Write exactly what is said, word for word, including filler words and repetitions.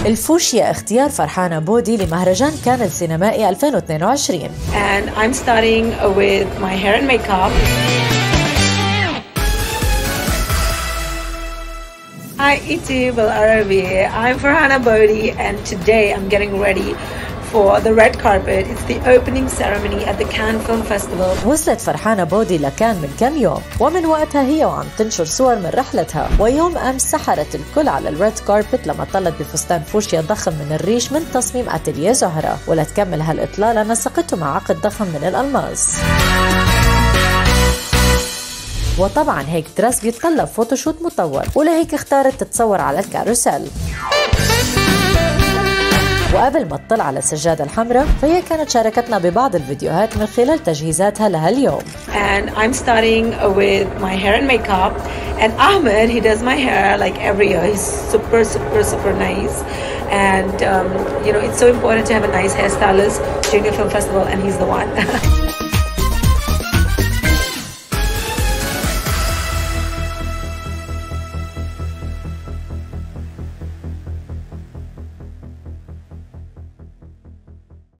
الفوشيا اختيار فرحانة بودي لمهرجان كان السينمائي ألفين واثنين وعشرين. And I'm starting with my hair and makeup. Hi YouTube Al Arabi, I'm Farhana Bodhi and today I'm getting ready for the red carpet. It's the opening ceremony at the Cannes Film Festival. وصلت فرحانة بودي لكان من كم يوم، ومن وقتها هي وعم تنشر صور من رحلتها، ويوم أمس سحرت الكل على الريد كاربت لما طلت بفستان فوشيا ضخم من الريش من تصميم أتيليه زهرة، ولتكمل هالإطلالة نسقته مع عقد ضخم من الألماس. وطبعا هيك درس بيتطلب فوتوشوت مطور، ولهيك اختارت تتصور على الكاروسيل. وقبل ما تطلع على السجادة الحمراء فهي كانت شاركتنا ببعض الفيديوهات من خلال تجهيزاتها لها اليوم. And I'm starting with my hair and makeup and Ahmed, he does my hair like every year. He's super super super nice and um, you know it's so important to have a nice hairstylist during a film festival and he's the one.